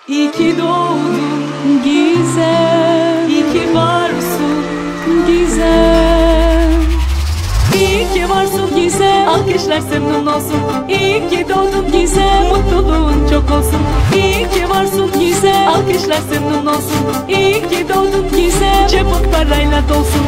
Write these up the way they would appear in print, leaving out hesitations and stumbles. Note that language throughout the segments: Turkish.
İyi ki doğdun Gizem, iyi ki varsın Gizem. İyi ki varsın Gizem, alkışlar senin olsun. İyi ki doğdun Gizem, mutluluğun çok olsun. İyi ki varsın Gizem, alkışlar senin olsun. İyi ki doğdun Gizem, cebin parayla dolsun.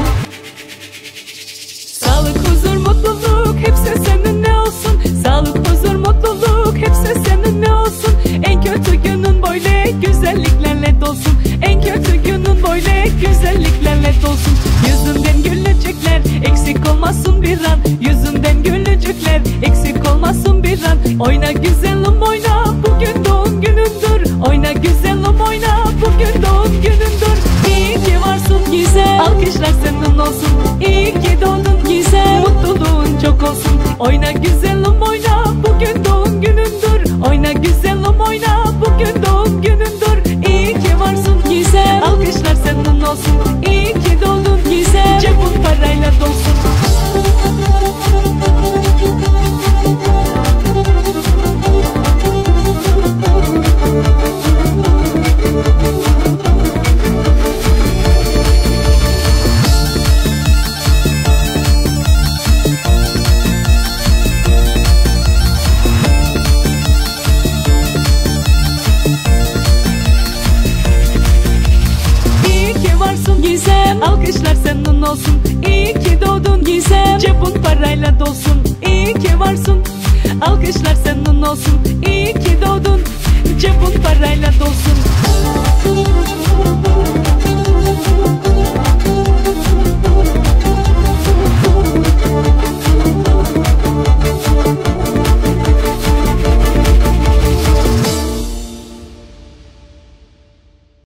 Sağlık, huzur, mutluluk hepsi seninle olsun. Sağlık, huzur, mutluluk hepsi seninle olsun. En kötü günün böyle güzelliklerle dolsun. En kötü günün böyle güzelliklerle dolsun. Yüzünden gülücükler eksik olmasın bir an. Yüzünden gülücükler eksik olmasın bir an. Oyna güzelim oyna, bugün doğum günündür. Oyna güzelim oyna, bugün doğum günündür. İyi ki varsın Gizem, alkışlar senin olsun. İyi ki doğdun Gizem, mutluluğun çok olsun. Oyna güzelim oyna, bugün doğum günündür. Oyna güzelim oyna, bugün doğum günündür. İyi ki varsın Gizem, alkışlar senin olsun. İyi ki doğdun Gizem, cebin parayla dolsun. Alkışlar senin olsun. İyi ki doğdun Gizem, cebin parayla dolsun. İyi ki varsın, alkışlar senin olsun. İyi ki doğdun, cebin parayla dolsun.